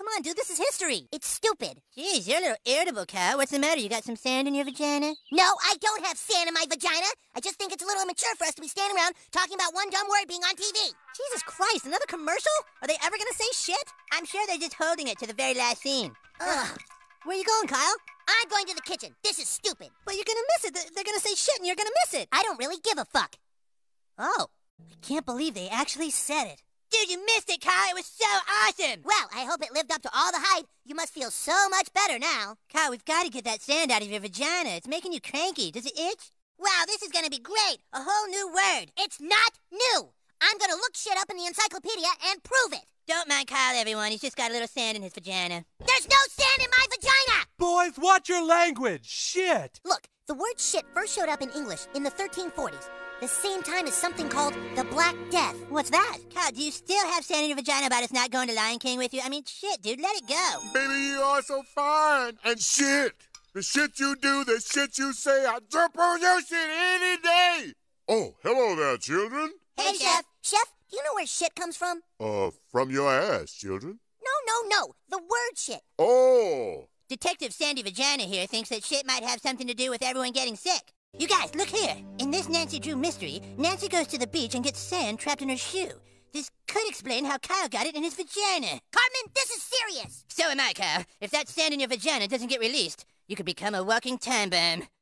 on, dude, this is history. It's stupid. Jeez, you're a little irritable, Kyle. What's the matter? You got some sand in your vagina? No, I don't have sand in my vagina. I just think it's a little immature for us to be standing around talking about one dumb word being on TV. Jesus Christ, another commercial? Are they ever gonna say shit? I'm sure they're just holding it to the very last scene. Ugh. Where you going, Kyle? I'm going to the kitchen. This is stupid. But you're gonna miss it. They're gonna say shit and you're gonna miss it. I don't really give a fuck. Oh, I can't believe they actually said it. Dude, you missed it, Kyle. It was so awesome. Well, I hope it lived up to all the hype. You must feel so much better now. Kyle, we've got to get that sand out of your vagina. It's making you cranky. Does it itch? Wow, this is gonna be great. A whole new word. It's not new. I'm gonna look shit up in the encyclopedia and prove it. Don't mind Kyle, everyone. He's just got a little sand in his vagina. There's no sand in my vagina! Boys, watch your language. Shit. Look, the word shit first showed up in English in the 1340s. The same time as something called the Black Death. What's that? Kyle, do you still have sand in your vagina about us not going to Lion King with you? I mean, shit, dude, let it go. Baby, you are so fine. And shit. The shit you do, the shit you say, I jump on your shit any day. Oh, hello there, children. Hey, Chef. Chef, do you know where shit comes from? From your ass, children. No. The word shit. Oh. Detective Sandy Vagina here thinks that shit might have something to do with everyone getting sick. You guys, look here. In this Nancy Drew mystery, Nancy goes to the beach and gets sand trapped in her shoe. This could explain how Kyle got it in his vagina. Cartman, this is serious. So am I, Kyle. If that sand in your vagina doesn't get released, you could become a walking time bomb.